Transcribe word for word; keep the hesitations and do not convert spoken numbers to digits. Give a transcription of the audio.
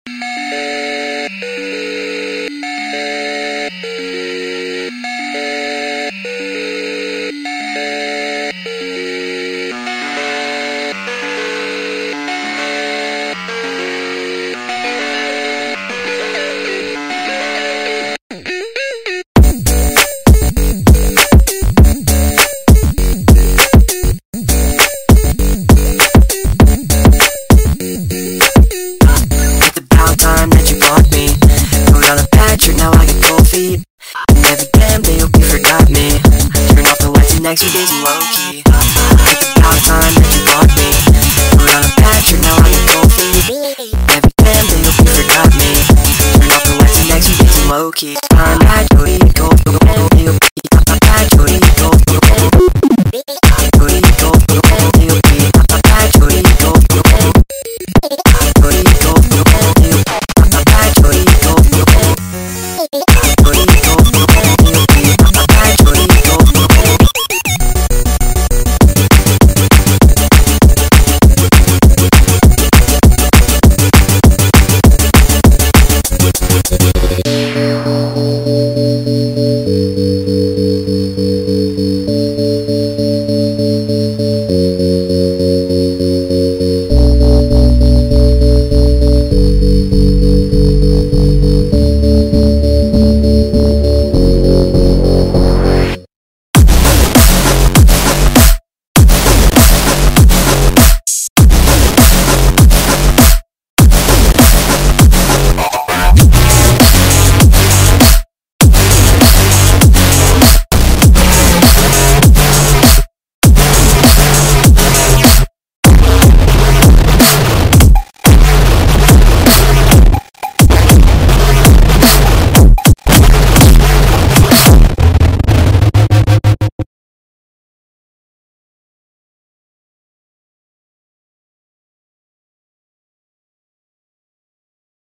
Next few days I'm low-key. It's about time that you bought me. We're on a patch, now I get cold feet. Every damn day hope you forgot me. Turn off the lights, the next few days I'm low-key.